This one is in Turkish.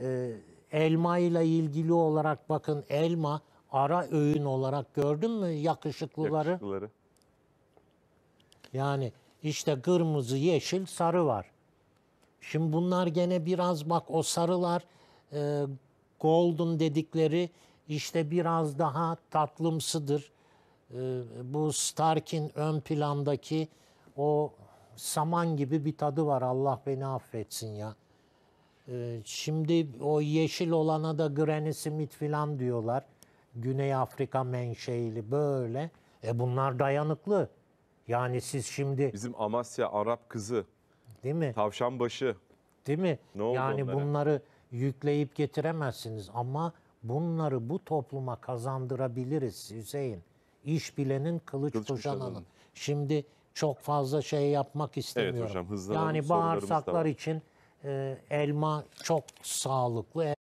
Elma ile ilgili olarak bakın, elma ara öğün olarak gördün mü yakışıklıları? Yakışıklıları. Yani işte kırmızı, yeşil, sarı var. Şimdi bunlar gene biraz bak, o sarılar golden dedikleri işte biraz daha tatlımsıdır. Bu Stark'in ön plandaki o saman gibi bir tadı var, Allah beni affetsin ya. Şimdi o yeşil olana da Granny Smith falan diyorlar. Güney Afrika menşeili böyle. Bunlar dayanıklı. Yani siz şimdi, Bizim Amasya Arap kızı, değil mi? tavşan başı. Değil mi? Ne oldu Yani onlara? bunları yükleyip getiremezsiniz ama bunları bu topluma kazandırabiliriz Hüseyin. İş bilenin kılıç Kılıç kuşananın. kuşananın. Şimdi çok fazla şey yapmak istemiyorum. hocam, hızlanalım, Yani sorularımız da bağırsaklar var. için elma çok sağlıklı.